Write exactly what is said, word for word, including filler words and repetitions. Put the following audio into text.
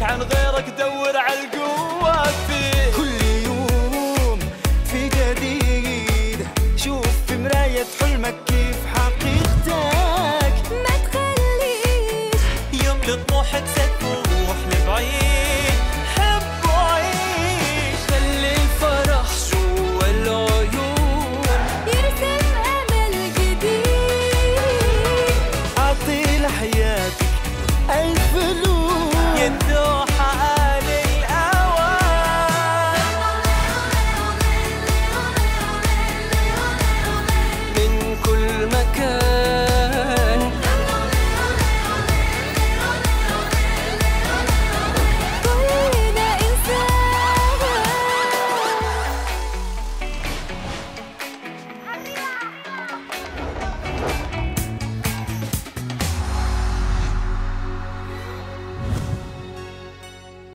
عن غيرك دور على القوة فيه. كل يوم في جديد، شوف في مراية حلمك كيف حقيقتك. ما تخليش يوم لطموحك ستروح لبعيد، حب وعيش. خلي الفرح جوا العيون يرسم أمل جديد. أعطي لحياتك ألف لون يندوح